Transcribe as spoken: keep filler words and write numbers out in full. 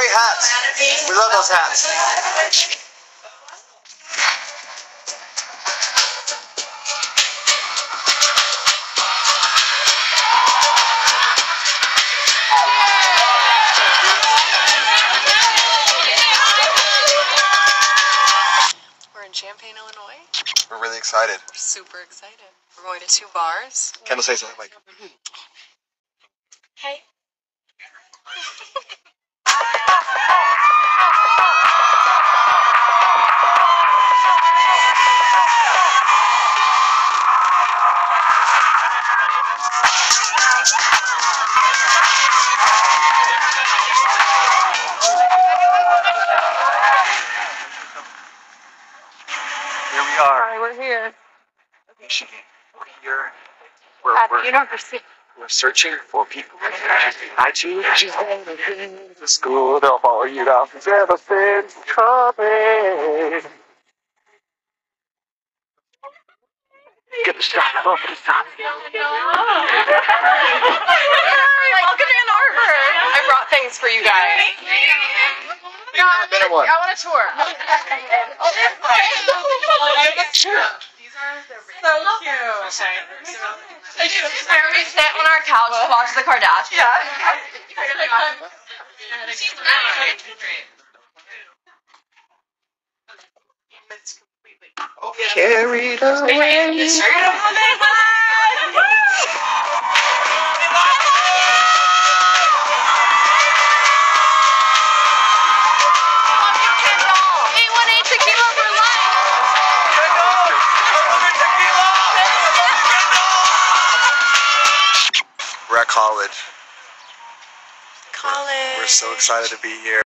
great hats. We love those hats. We're in Champaign, Illinois. We're really excited. We're super excited. We're going to two bars. Kendall, say something like, Hey. here we are. Hi, we're here. Michigan. We're here. We're, At we're, the university. we're searching for people. I choose the school. They'll follow you down. Ever since coming. Get the shot. Go for the shot. Welcome to Ann Arbor. I brought things for you guys. You've never been in one. I want a tour. So cute. I already sat on our couch to watch the Kardashians. Yeah. Carried away. We're at college. College. We're so excited to be here.